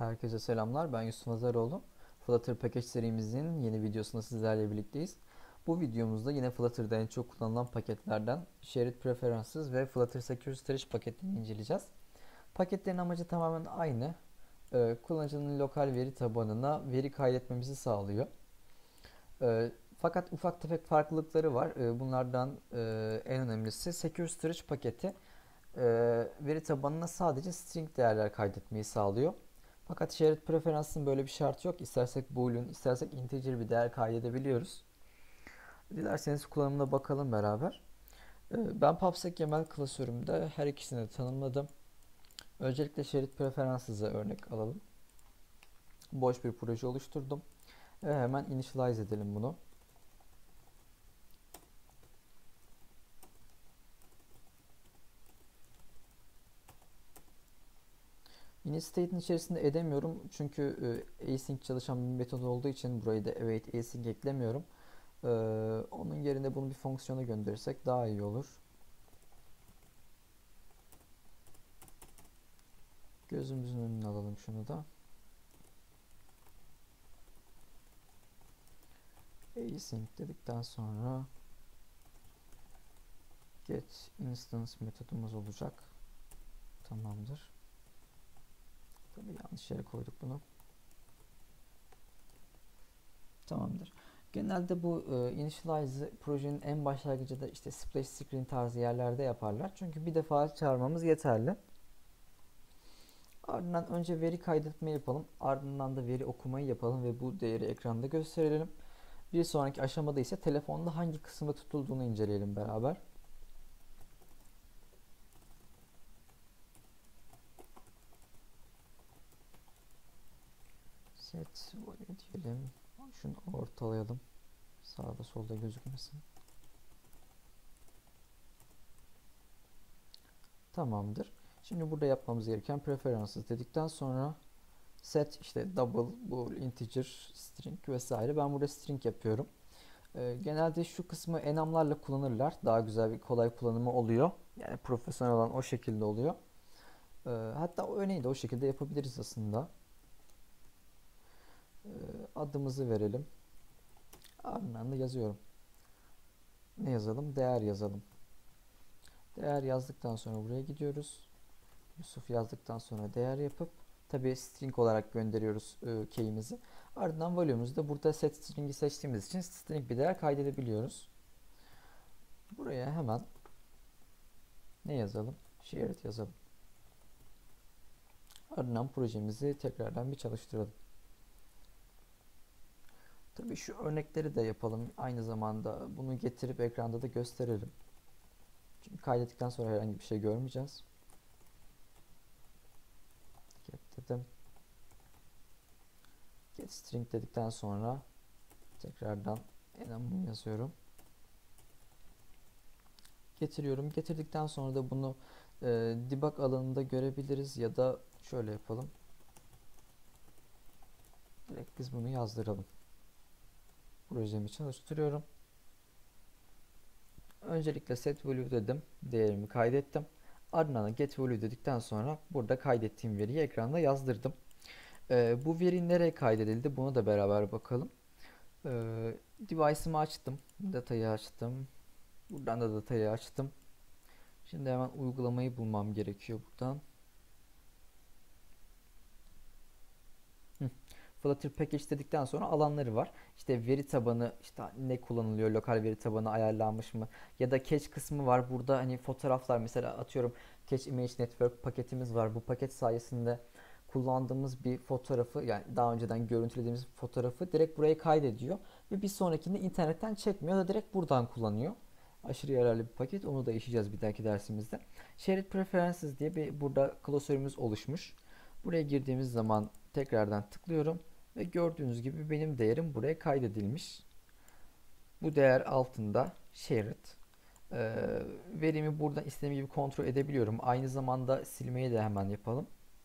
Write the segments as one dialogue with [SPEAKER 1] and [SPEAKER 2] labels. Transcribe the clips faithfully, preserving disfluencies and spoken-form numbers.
[SPEAKER 1] Herkese selamlar. Ben Yusuf Azaroğlu. Flutter Package serimizin yeni videosunda sizlerle birlikteyiz. Bu videomuzda yine Flutter'da en çok kullanılan paketlerden Shared Preferences ve Flutter Secure Storage paketlerini inceleyeceğiz. Paketlerin amacı tamamen aynı. Ee, kullanıcının lokal veri tabanına veri kaydetmemizi sağlıyor. Ee, fakat ufak tefek farklılıkları var. Ee, bunlardan e, en önemlisi Secure Storage paketi e, veri tabanına sadece string değerler kaydetmeyi sağlıyor. Fakat shared preference'ın böyle bir şartı yok. İstersek boolean, istersek integer bir değer kaydedebiliyoruz. Dilerseniz kullanımına bakalım beraber. Ee, Ben PubSecML klasörümde her ikisini de tanımladım. Öncelikle shared preferences'a örnek alalım. Boş bir proje oluşturdum. Ve hemen initialize edelim bunu. Init state'in içerisinde edemiyorum. Çünkü e, async çalışan bir metod olduğu için burayı da await async eklemiyorum. Ee, onun yerine bunu bir fonksiyona gönderirsek daha iyi olur. Gözümüzün önüne alalım şunu da. Async dedikten sonra get instance metodumuz olacak. Tamamdır. Tabii yanlış yere koyduk bunu. Tamamdır. Genelde bu e, initialize projenin en başlangıcında işte splash screen tarzı yerlerde yaparlar. Çünkü bir defa çağırmamız yeterli. Ardından önce veri kaydetme yapalım. Ardından da veri okumayı yapalım ve bu değeri ekranda gösterelim. Bir sonraki aşamada ise telefonda hangi kısımda tutulduğunu inceleyelim beraber. Set value diyelim. Şunu ortalayalım. Sağda solda gözükmesin. Tamamdır. Şimdi burada yapmamız gereken preferences dedikten sonra set işte double, bool, integer, string vesaire. Ben burada string yapıyorum. Ee, genelde şu kısmı enamlarla kullanırlar. Daha güzel bir kolay kullanımı oluyor. Yani profesyonel olan o şekilde oluyor. Ee, hatta o örneği de o şekilde yapabiliriz aslında. Ee, adımızı verelim. Ardından da yazıyorum. Ne yazalım? Değer yazalım. Değer yazdıktan sonra buraya gidiyoruz. Yusuf yazdıktan sonra değer yapıp tabi string olarak gönderiyoruz e, key'imizi. Ardından value'muzu da burada set string'i seçtiğimiz için string bir değer kaydedebiliyoruz. Buraya hemen ne yazalım? Shared yazalım. Ardından projemizi tekrardan bir çalıştıralım. Tabii şu örnekleri de yapalım. Aynı zamanda bunu getirip ekranda da gösterelim. Çünkü kaydettikten sonra herhangi bir şey görmeyeceğiz. Get dedim. Get string dedikten sonra tekrardan enamını yazıyorum. Getiriyorum. Getirdikten sonra da bunu e, debug alanında görebiliriz ya da şöyle yapalım. Direkt biz bunu yazdıralım. Projemi çalıştırıyorum. Öncelikle set value dedim. Değerimi kaydettim. Ardından get value dedikten sonra burada kaydettiğim veriyi ekranda yazdırdım. Ee, bu veri nereye kaydedildi? Bunu da beraber bakalım. Ee, device'ımı açtım. Datayı açtım. Buradan da datayı açtım. Şimdi hemen uygulamayı bulmam gerekiyor buradan. Flutter Package dedikten sonra alanları var. İşte veri tabanı işte ne kullanılıyor, lokal veri tabanı ayarlanmış mı? Ya da cache kısmı var. Burada hani fotoğraflar mesela atıyorum Cache Image Network paketimiz var. Bu paket sayesinde kullandığımız bir fotoğrafı yani daha önceden görüntülediğimiz fotoğrafı direkt buraya kaydediyor. Ve bir sonrakinde internetten çekmiyor da direkt buradan kullanıyor. Aşırı yararlı bir paket. Onu da işleyeceğiz bir dahaki dersimizde. Shared Preferences diye bir burada klasörümüz oluşmuş. Buraya girdiğimiz zaman tekrardan tıklıyorum. Ve gördüğünüz gibi benim değerim buraya kaydedilmiş. Bu değer altında shared. Ee, verimi buradan istediğim gibi kontrol edebiliyorum. Aynı zamanda silmeyi de hemen yapalım.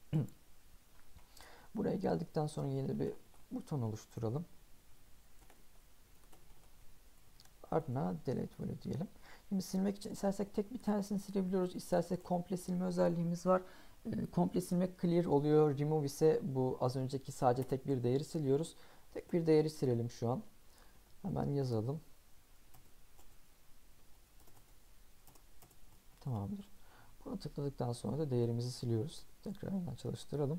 [SPEAKER 1] Buraya geldikten sonra yeni bir buton oluşturalım. Ardına delete value diyelim. Şimdi silmek için istersek tek bir tanesini silebiliyoruz. İstersek komple silme özelliğimiz var. E, komple silmek clear oluyor. Remove ise bu az önceki sadece tek bir değeri siliyoruz. Tek bir değeri silelim şu an. Hemen yazalım. Tamamdır. Buna tıkladıktan sonra da değerimizi siliyoruz. Tekrar çalıştıralım.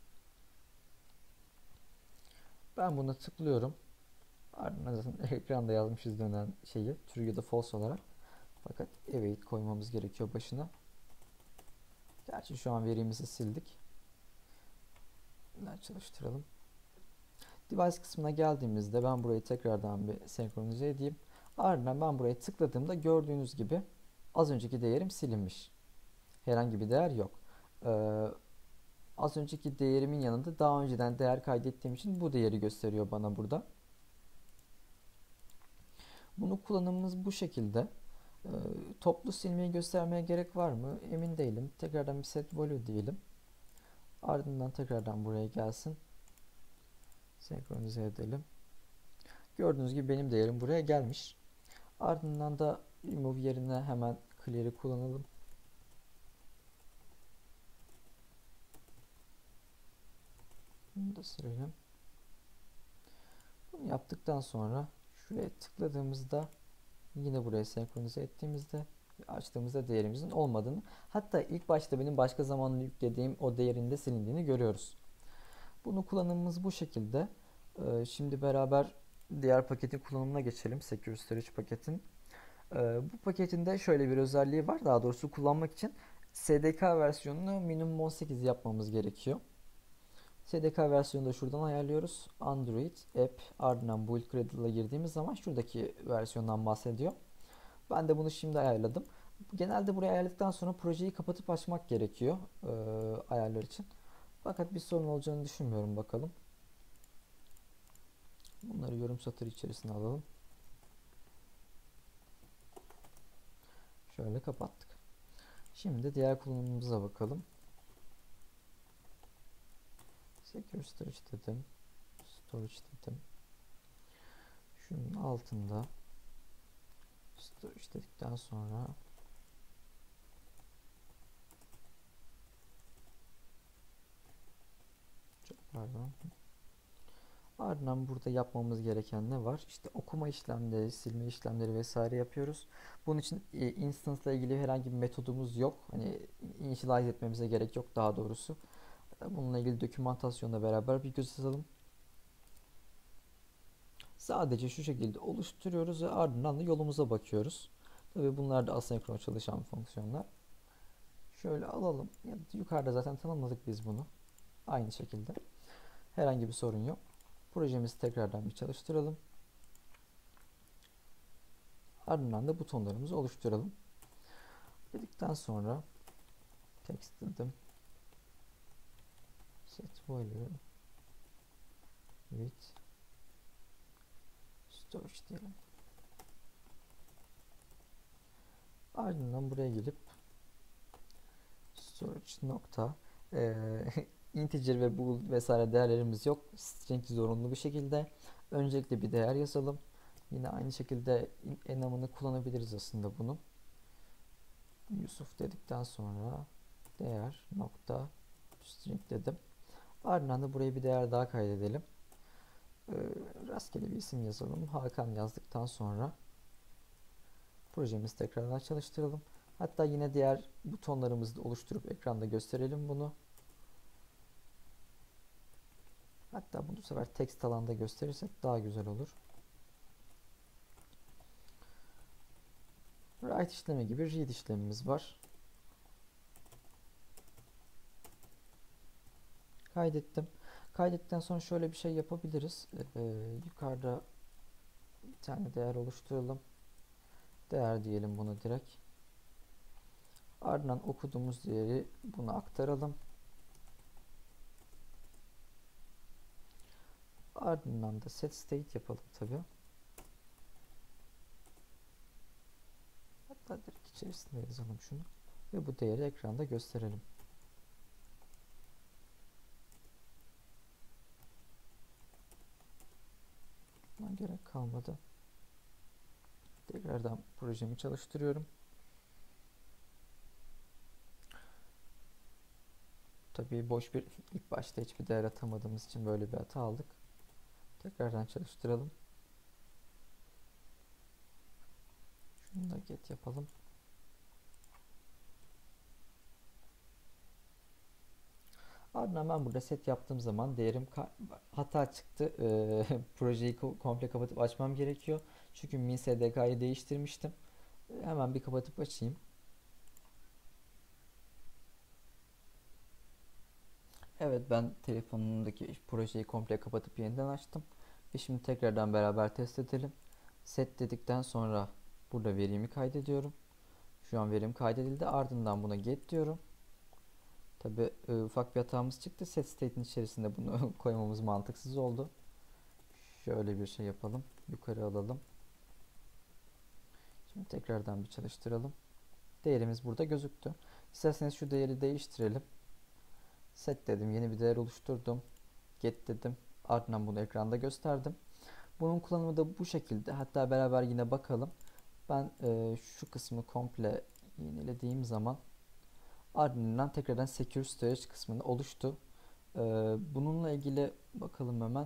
[SPEAKER 1] Ben buna tıklıyorum. Ardından zaten ekranda yazmışız dönen şeyi. True ya da false olarak. Fakat await koymamız gerekiyor başına. Gerçi şu an verimizi sildik. Çalıştıralım. Device kısmına geldiğimizde ben burayı tekrardan bir senkronize edeyim. Ardından ben buraya tıkladığımda gördüğünüz gibi az önceki değerim silinmiş. Herhangi bir değer yok. Ee, az önceki değerimin yanında daha önceden değer kaydettiğim için bu değeri gösteriyor bana burada. Bunu kullanımımız bu şekilde. Ee, toplu silmeyi göstermeye gerek var mı? Emin değilim. Tekrardan bir set value diyelim. Ardından tekrardan buraya gelsin. Senkronize edelim. Gördüğünüz gibi benim değerim buraya gelmiş. Ardından da remove yerine hemen clear'i kullanalım. Bunu da silelim. Bunu yaptıktan sonra şuraya tıkladığımızda yine buraya senkronize ettiğimizde açtığımızda değerimizin olmadığını, hatta ilk başta benim başka zamanlı yüklediğim o değerin de silindiğini görüyoruz. Bunu kullanımımız bu şekilde. Ee, şimdi beraber diğer paketin kullanımına geçelim. Secure Storage paketin. Ee, bu paketin de şöyle bir özelliği var. Daha doğrusu kullanmak için S D K versiyonunu minimum on sekiz yapmamız gerekiyor. S D K versiyonu da şuradan ayarlıyoruz. Android App ardından Build Cradle'a girdiğimiz zaman şuradaki versiyondan bahsediyor. Ben de bunu şimdi ayarladım. Genelde buraya ayarladıktan sonra projeyi kapatıp açmak gerekiyor e, ayarlar için. Fakat bir sorun olacağını düşünmüyorum, bakalım. Bunları yorum satırı içerisine alalım. Şöyle kapattık. Şimdi diğer kullanımımıza bakalım. Secure Storage dedim. Storage dedim. Şunun altında Storage dedikten sonra çok pardon. Ardından burada yapmamız gereken ne var? İşte okuma işlemleri, silme işlemleri vesaire yapıyoruz. Bunun için e, instance ile ilgili herhangi bir metodumuz yok. Hani initialize etmemize gerek yok daha doğrusu. Bununla ilgili dokümantasyonla beraber bir göz atalım. Sadece şu şekilde oluşturuyoruz ve ardından da yolumuza bakıyoruz. Tabii bunlar da asenkron çalışan fonksiyonlar. Şöyle alalım. Ya, yukarıda zaten tanımladık biz bunu. Aynı şekilde. Herhangi bir sorun yok. Projemizi tekrardan bir çalıştıralım. Ardından da butonlarımızı oluşturalım. Dedikten sonra text dedim. Set value with storage diyelim. Ardından buraya gelip storage nokta e, integer ve bool vesaire değerlerimiz yok. String zorunlu bir şekilde. Öncelikle bir değer yazalım. Yine aynı şekilde enamını kullanabiliriz aslında bunu. Yusuf dedikten sonra değer nokta string dedim. Ardından da buraya bir değer daha kaydedelim. Ee, rastgele bir isim yazalım. Hakan yazdıktan sonra projemizi tekrardan çalıştıralım. Hatta yine diğer butonlarımızı da oluşturup ekranda gösterelim bunu. Hatta bunu bu sefer text alanda gösterirsek daha güzel olur. Write işlemi gibi read işlemimiz var. Kaydettim. Kaydettikten sonra şöyle bir şey yapabiliriz. Ee, yukarıda bir tane değer oluşturalım. Değer diyelim bunu direkt. Ardından okuduğumuz değeri buna aktaralım. Ardından da set state yapalım tabi. Hatta direkt içerisinde yazalım şunu. Ve bu değeri ekranda gösterelim. Buna gerek kalmadı. Tekrardan projemi çalıştırıyorum. tabii boş bir ilk başta hiçbir değer atamadığımız için böyle bir hata aldık. Tekrardan çalıştıralım. Şunu da get yapalım. Ardından ben burada set yaptığım zaman değerim hata çıktı. Ee, projeyi komple kapatıp açmam gerekiyor. Çünkü min S D K'yı değiştirmiştim. Hemen bir kapatıp açayım. Evet, ben telefonumdaki projeyi komple kapatıp yeniden açtım. Ve şimdi tekrardan beraber test edelim. Set dedikten sonra burada verimi kaydediyorum. Şu an verim kaydedildi. Ardından buna get diyorum. Tabi ufak bir hatamız çıktı. Set state'in içerisinde bunu koymamız mantıksız oldu. Şöyle bir şey yapalım. Yukarı alalım. Şimdi tekrardan bir çalıştıralım. Değerimiz burada gözüktü. İsterseniz şu değeri değiştirelim. Set dedim. Yeni bir değer oluşturdum. Get dedim. Ardından bunu ekranda gösterdim. Bunun kullanımı da bu şekilde. Hatta beraber yine bakalım. Ben e, şu kısmı komple yenilediğim zaman ardından tekrardan Secure Storage kısmını oluştu. E, bununla ilgili bakalım hemen.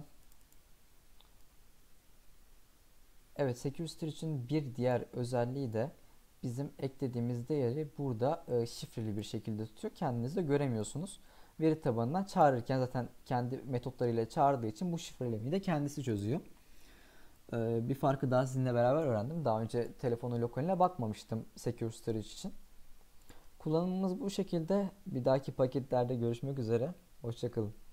[SPEAKER 1] Evet, Secure Storage'in bir diğer özelliği de bizim eklediğimiz değeri burada e, şifreli bir şekilde tutuyor. Kendiniz de göremiyorsunuz. Veri tabanından çağırırken zaten kendi metotlarıyla çağırdığı için bu şifrelemeyi de kendisi çözüyor. E, bir farkı daha sizinle beraber öğrendim. Daha önce telefonu lokaline bakmamıştım Secure Storage için. Kullanımımız bu şekilde. Bir dahaki paketlerde görüşmek üzere. Hoşça kalın.